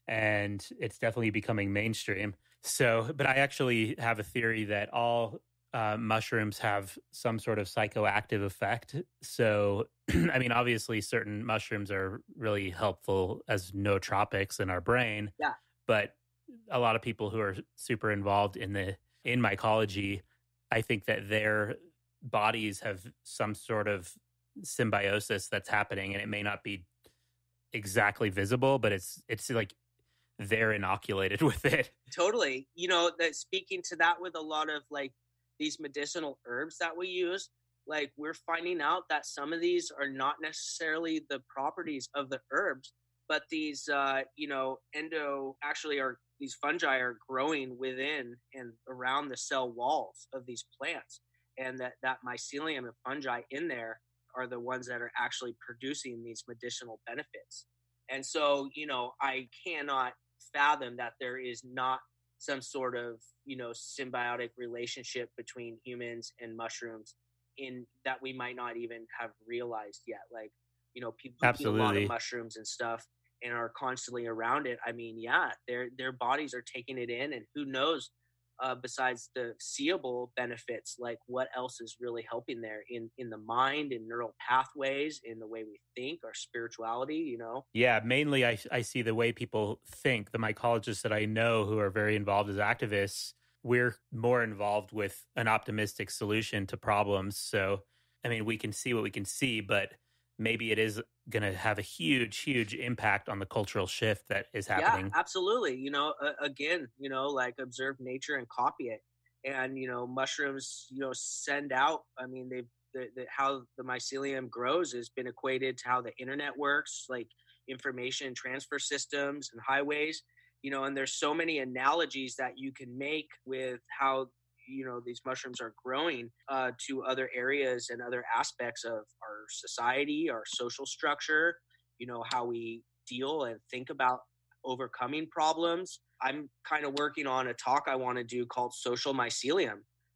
Speaker 1: and it's definitely becoming mainstream. So, but I actually have a theory that all uh, mushrooms have some sort of psychoactive effect. So, I mean, obviously certain mushrooms are really helpful as nootropics in our brain.
Speaker 2: Yeah.
Speaker 1: But a lot of people who are super involved in the in mycology, I think that their bodies have some sort of symbiosis that's happening, and it may not be exactly visible, but it's it's like they're inoculated with it.
Speaker 2: Totally. You know, that speaking to that with a lot of like these medicinal herbs that we use, like we're finding out that some of these are not necessarily the properties of the herbs, but these, uh, you know, endo actually are, these fungi are growing within and around the cell walls of these plants. And that, that mycelium and fungi in there are the ones that are actually producing these medicinal benefits. And so, you know, I cannot fathom that there is not some sort of, you know, symbiotic relationship between humans and mushrooms in that we might not even have realized yet. Like, you know, people
Speaker 1: Absolutely.
Speaker 2: eat a lot of mushrooms and stuff and are constantly around it. I mean, yeah, their their bodies are taking it in, and who knows, uh, besides the seeable benefits, like what else is really helping there in, in the mind, in neural pathways, in the way we think, our spirituality, you know?
Speaker 1: Yeah, mainly I, I see the way people think. The mycologists that I know who are very involved as activists, we're more involved with an optimistic solution to problems. So, I mean, we can see what we can see, but maybe it is going to have a huge, huge impact on the cultural shift that is happening.
Speaker 2: Yeah, absolutely. You know, uh, again, you know, like observe nature and copy it. And, you know, mushrooms, you know, send out, I mean, they've, the, the, how the mycelium grows has been equated to how the internet works, like information transfer systems and highways, you know, and there's so many analogies that you can make with how, you know, these mushrooms are growing uh, to other areas and other aspects of our society, our social structure, you know, how we deal and think about overcoming problems. I'm kind of working on a talk I want to do called Social Mycelium.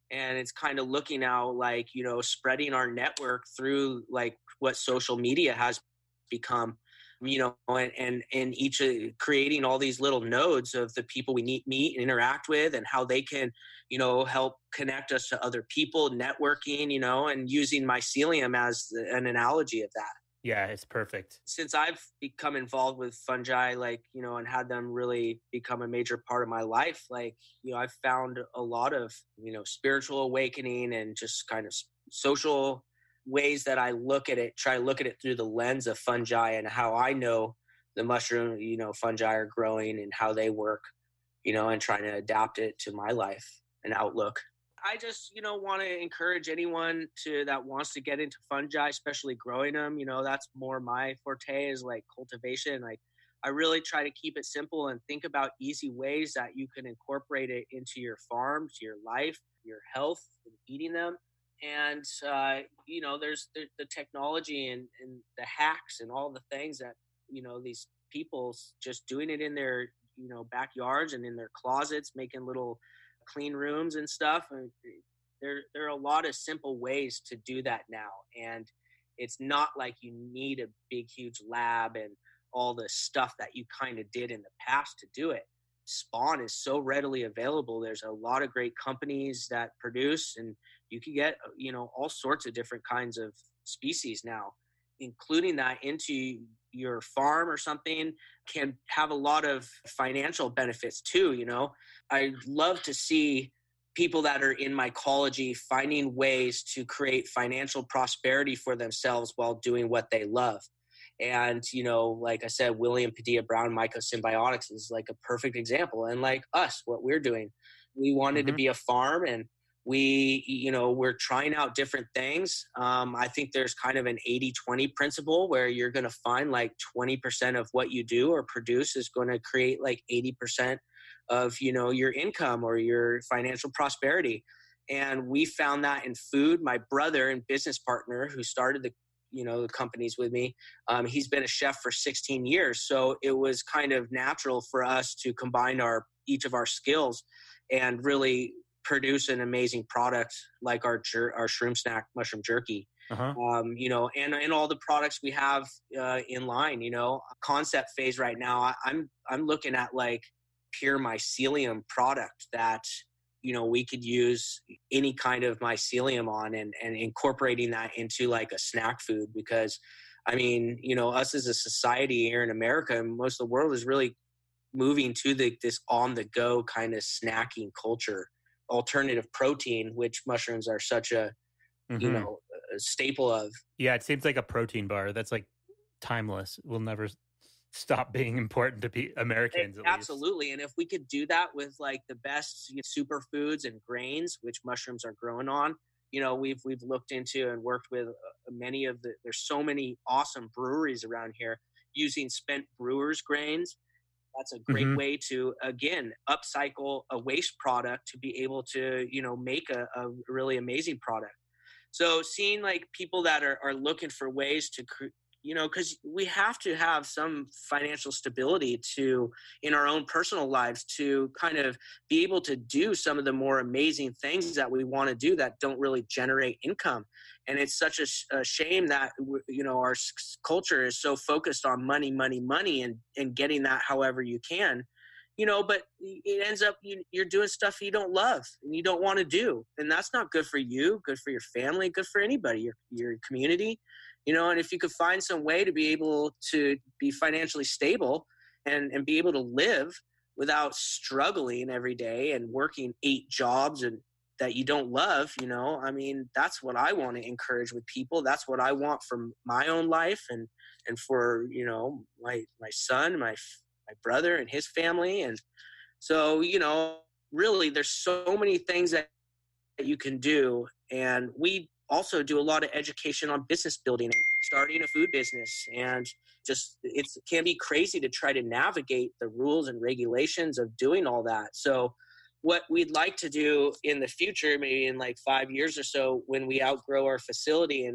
Speaker 2: And it's kind of looking now like, you know, spreading our network through like what social media has become, you know, and, and, and each uh, creating all these little nodes of the people we need, meet and interact with and how they can, you know, help connect us to other people, networking, you know, and using mycelium as an analogy of that.
Speaker 1: Yeah, it's perfect.
Speaker 2: Since I've become involved with fungi, like, you know, and had them really become a major part of my life, like, you know, I've found a lot of, you know, spiritual awakening and just kind of social ways that I look at it, try to look at it through the lens of fungi and how I know the mushroom, you know, fungi are growing and how they work, you know, and trying to adapt it to my life and outlook. I just, you know, want to encourage anyone to that wants to get into fungi, especially growing them. You know, that's more my forte is like cultivation. Like I really try to keep it simple and think about easy ways that you can incorporate it into your farm, to your life, your health, and eating them. And, uh, you know, there's the, the technology and, and the hacks and all the things that, you know, these people just doing it in their, you know, backyards and in their closets, making little clean rooms and stuff. And there, there are a lot of simple ways to do that now. And it's not like you need a big, huge lab and all the stuff that you kind of did in the past to do it. Spawn is so readily available. There's a lot of great companies that produce, and you can get, you know, all sorts of different kinds of species now. Including that into your farm or something can have a lot of financial benefits too. You know, I love to see people that are in mycology finding ways to create financial prosperity for themselves while doing what they love. And, you know, like I said, William Padilla Brown Mycosymbiotics is like a perfect example. And like us, what we're doing, we wanted mm-hmm. to be a farm, and we, you know, we're trying out different things. Um, I think there's kind of an eighty twenty principle where you're going to find like twenty percent of what you do or produce is going to create like eighty percent of, you know, your income or your financial prosperity. And we found that in food. My brother and business partner who started the, you know, the companies with me, um, he's been a chef for sixteen years. So it was kind of natural for us to combine our, each of our skills and really produce an amazing product like our jer- our shroom snack mushroom jerky. Uh-huh. Um, you know, and and all the products we have uh, in line. You know, concept phase right now. I, I'm I'm looking at like pure mycelium product that, you know, we could use any kind of mycelium on and and incorporating that into like a snack food, because I mean, you know, us as a society here in America and most of the world is really moving to the this on the go kind of snacking culture. Alternative protein, which mushrooms are such a, mm-hmm. you know, a staple of.
Speaker 1: Yeah, it seems like a protein bar that's like timeless. Will never stop being important to pe- Americans.
Speaker 2: It, absolutely, and if we could do that with like the best, you know, superfoods and grains, which mushrooms are grown on, you know, we've we've looked into and worked with uh, many of the. There's so many awesome breweries around here using spent brewers' grains. That's a great mm-hmm. way to, again, upcycle a waste product to be able to, you know, make a, a really amazing product. So seeing like people that are, are looking for ways to, you know, because we have to have some financial stability to, in our own personal lives, to kind of be able to do some of the more amazing things that we want to do that don't really generate income. And it's such a, a shame that, you know, our culture is so focused on money, money, money, and, and getting that however you can, you know, but it ends up you, you're doing stuff you don't love and you don't want to do. And that's not good for you, good for your family, good for anybody, your, your community, you know. And if you could find some way to be able to be financially stable and, and be able to live without struggling every day and working eight jobs and that you don't love, you know, I mean, that's what I want to encourage with people. That's what I want for my own life and, and for, you know, my, my son, my, my brother and his family. And so, you know, really there's so many things that you can do. And we also do a lot of education on business building and starting a food business. And just, it's, it can be crazy to try to navigate the rules and regulations of doing all that. So what we'd like to do in the future, maybe in like five years or so, when we outgrow our facility and,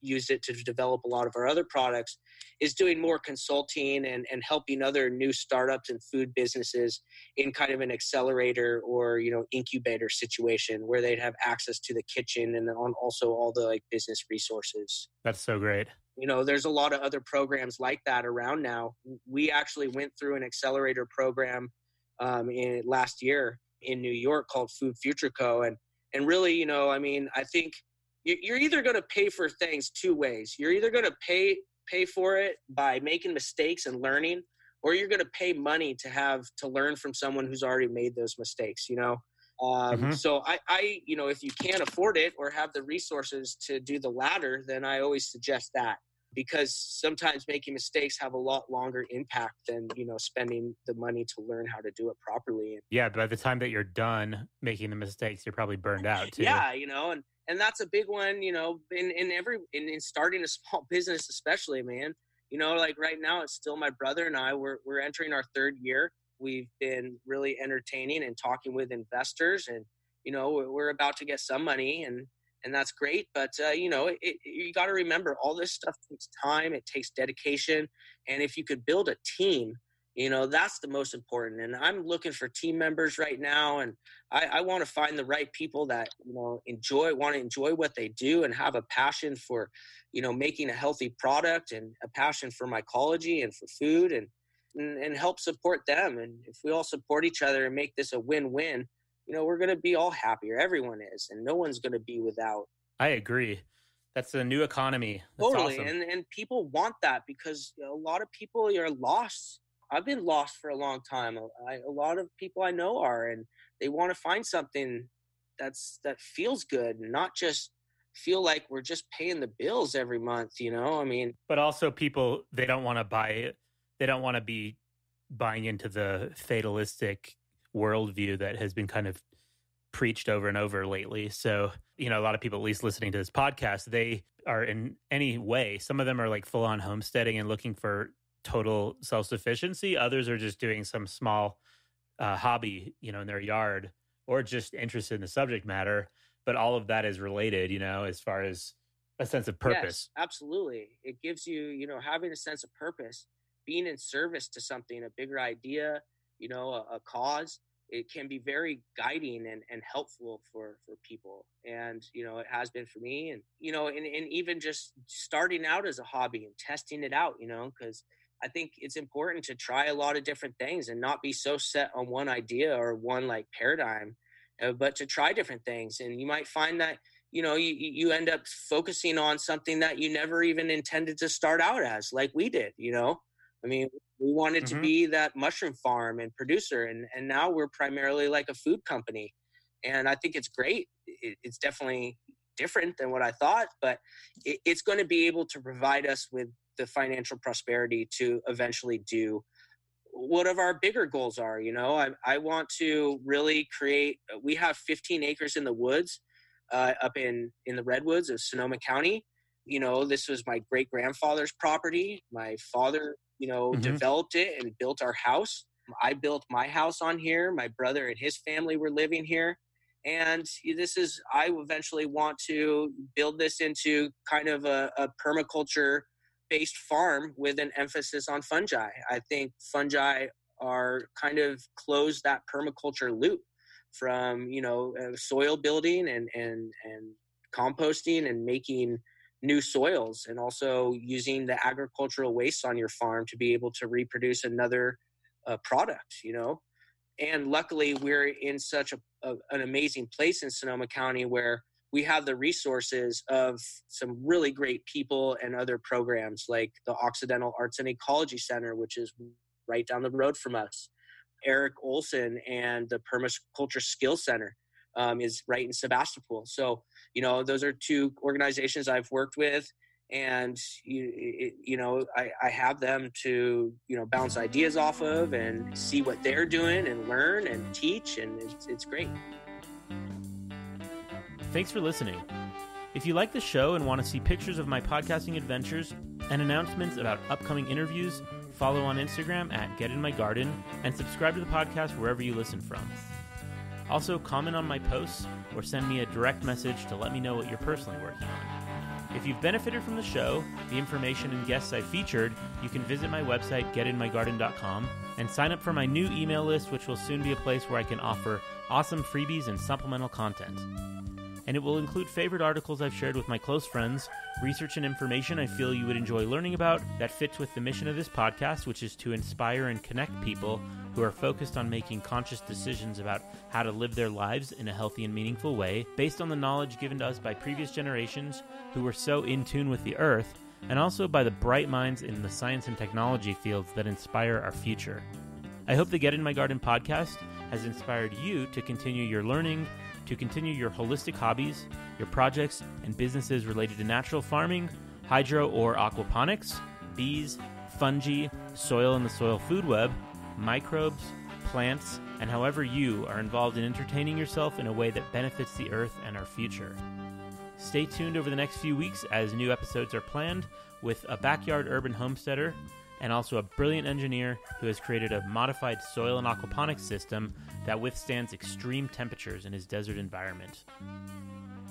Speaker 2: used it to develop a lot of our other products, is doing more consulting and, and helping other new startups and food businesses in kind of an accelerator or, you know, incubator situation where they'd have access to the kitchen and on also all the like business resources.
Speaker 1: That's so great.
Speaker 2: You know, there's a lot of other programs like that around now. We actually went through an accelerator program um, in last year in New York called Food Future Co. And, and really, you know, I mean, I think you're either going to pay for things two ways. You're either going to pay pay for it by making mistakes and learning, or you're going to pay money to have to learn from someone who's already made those mistakes, you know? Um, mm-hmm. So I, I, you know, if you can't afford it or have the resources to do the latter, then I always suggest that, because sometimes making mistakes have a lot longer impact than, you know, spending the money to learn how to do it properly.
Speaker 1: Yeah. By the time that you're done making the mistakes, you're probably burned out too.
Speaker 2: Yeah. You know, and, and that's a big one, you know, in, in every, in, in starting a small business, especially, man, you know, like right now, it's still my brother and I, we're, we're entering our third year. We've been really entertaining and talking with investors, and, you know, we're about to get some money, and, and that's great. But, uh, you know, it, it, you got to remember all this stuff takes time. It takes dedication. And if you could build a team, you know, that's the most important. And I'm looking for team members right now. And I, I want to find the right people that, you know, enjoy, want to enjoy what they do and have a passion for, you know, making a healthy product and a passion for mycology and for food, and, and, and help support them. And if we all support each other and make this a win-win, you know, we're going to be all happier. Everyone is, and no one's going to be without.
Speaker 1: I agree. That's a new economy. That's
Speaker 2: totally.
Speaker 1: Awesome.
Speaker 2: And, and people want that, because you know, a lot of people are lost. I've been lost for a long time. I, a lot of people I know are, and they want to find something that's, that feels good and not just feel like we're just paying the bills every month, you know? I mean,
Speaker 1: but also people, they don't want to buy it. They don't want to be buying into the fatalistic worldview that has been kind of preached over and over lately. So, you know, a lot of people, at least listening to this podcast, they are in any way, some of them are like full on homesteading and looking for total self-sufficiency. Others are just doing some small uh, hobby, you know, in their yard, or just interested in the subject matter. But all of that is related, you know, as far as a sense of purpose.
Speaker 2: Yes, absolutely. It gives you, you know, having a sense of purpose, being in service to something, a bigger idea, you know, a, a cause. It can be very guiding and, and helpful for, for people. And, you know, it has been for me. And, you know, and, and even just starting out as a hobby and testing it out, you know, because I think it's important to try a lot of different things and not be so set on one idea or one like paradigm, uh, but to try different things. And you might find that, you know, you, you end up focusing on something that you never even intended to start out as, like we did, you know. I mean, we wanted mm-hmm. to be that mushroom farm and producer, and, and now we're primarily like a food company. And I think it's great. It, it's definitely different than what I thought, but it, it's going to be able to provide us with the financial prosperity to eventually do whatever our bigger goals are. You know, I, I want to really create, we have fifteen acres in the woods uh, up in, in the Redwoods of Sonoma County. You know, this was my great grandfather's property. My father, you know, mm-hmm. developed it and built our house. I built my house on here. My brother and his family were living here. And this is, I eventually want to build this into kind of a, a permaculture based farm with an emphasis on fungi. I think fungi are kind of close that permaculture loop from, you know, uh, soil building and, and, and composting and making new soils, and also using the agricultural waste on your farm to be able to reproduce another uh, product, you know. And luckily we're in such a, a, an amazing place in Sonoma County where we have the resources of some really great people and other programs like the Occidental Arts and Ecology Center, which is right down the road from us. Eric Olson and the Permaculture Skills Center um, is right in Sebastopol. So, you know, those are two organizations I've worked with, and, you, it, you know, I, I have them to, you know, bounce ideas off of and see what they're doing and learn and teach. And it's, it's great.
Speaker 1: Thanks for listening. If you like the show and want to see pictures of my podcasting adventures and announcements about upcoming interviews, follow on Instagram at Get In My Garden and subscribe to the podcast wherever you listen from. Also, comment on my posts or send me a direct message to let me know what you're personally working on. If you've benefited from the show, the information and guests I featured, you can visit my website, get in my garden dot com, and sign up for my new email list, which will soon be a place where I can offer awesome freebies and supplemental content. And it will include favorite articles I've shared with my close friends, research and information I feel you would enjoy learning about that fits with the mission of this podcast, which is to inspire and connect people who are focused on making conscious decisions about how to live their lives in a healthy and meaningful way, based on the knowledge given to us by previous generations who were so in tune with the earth, and also by the bright minds in the science and technology fields that inspire our future. I hope the Get in My Garden podcast has inspired you to continue your learning, to continue your holistic hobbies, your projects and businesses related to natural farming, hydro or aquaponics, bees, fungi, soil and the soil food web, microbes, plants, and however you are involved in entertaining yourself in a way that benefits the earth and our future. Stay tuned over the next few weeks as new episodes are planned with a backyard urban homesteader and also a brilliant engineer who has created a modified soil and aquaponics system that withstands extreme temperatures in his desert environment.